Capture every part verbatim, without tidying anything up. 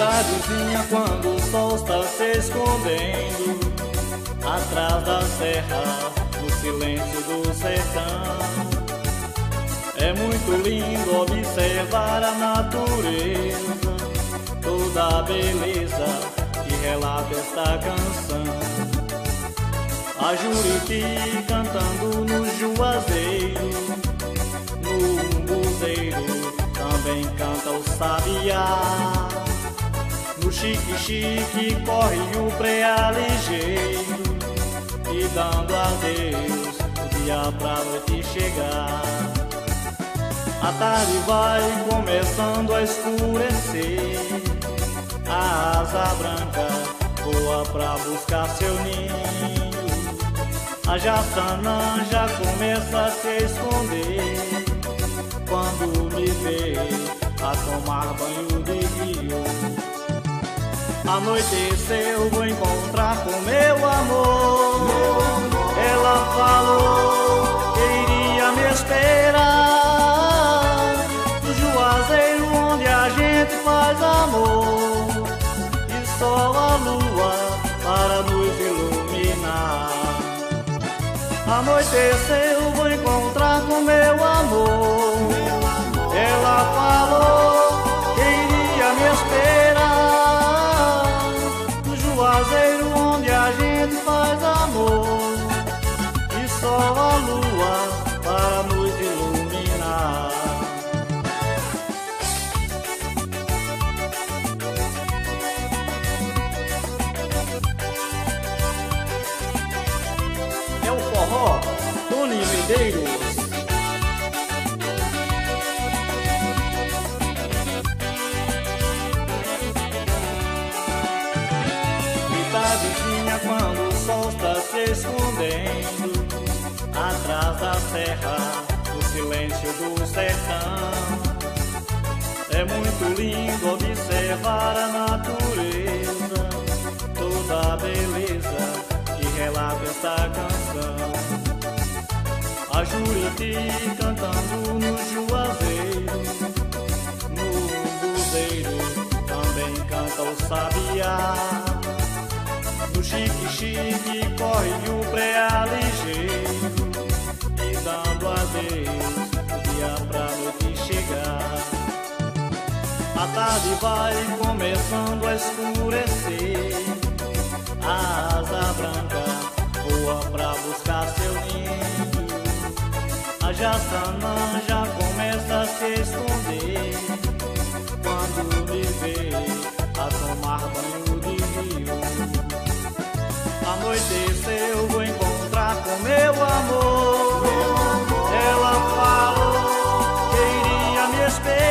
tardezinha, quando o sol está se escondendo atrás da serra, no silêncio do sertão, é muito lindo observar a natureza, toda a beleza que relata esta canção. A Juriti cantando no juazeiro, no umbuzeiro também canta o sabiá. No xique-xique corre o preá ligeiro, e dando adeus o dia pra noite chegar. A tarde vai começando a escurecer, a asa branca voa pra buscar seu ninho. A jaçanã já começa a se esconder, quando me vê a tomar banho de rio. Anoiteceu, vou encontrar com meu amor, meu amor. Ela falou que iria me esperar no juazeiro onde a gente faz amor, e só a lua para nos iluminar. Anoiteceu, vou encontrar com meu amor, meu amor. Ela falou que iria me esperar no juazeiro onde a gente faz amor, e só a lua para nos iluminar. É o forró Toninho Medeiros. Tardezinha, quando o sol está se escondendo atrás da serra, no silêncio do sertão, é muito lindo observar a natureza, toda a beleza que relata esta canção. A Juriti cantando no juazeiro, no umbuzeiro também canta o sabiá. No xique-xique corre o preá ligeiro, e dando adeus o dia pra noite chegar. A tarde vai começando a escurecer, a asa branca voa pra buscar seu ninho. A jaçanã já começa a se esconder, quando me vê a tomar banho de rio. Anoiteceu, vou encontrar com meu amor, meu amor. Ela falou que iria me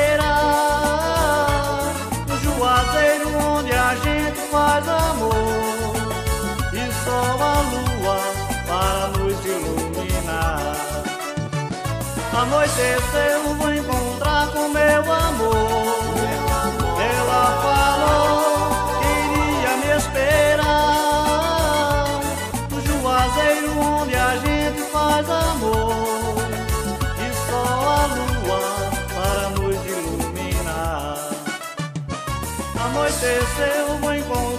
esperar no juazeiro onde a gente faz amor, e só a lua para nos iluminar. Anoiteceu, vou encontrar com meu amor, meu amor. Ela falou que iria me esperar no juazeiro onde a gente faz amor, e só a lua para nos iluminar. Anoiteceu, vou encontrar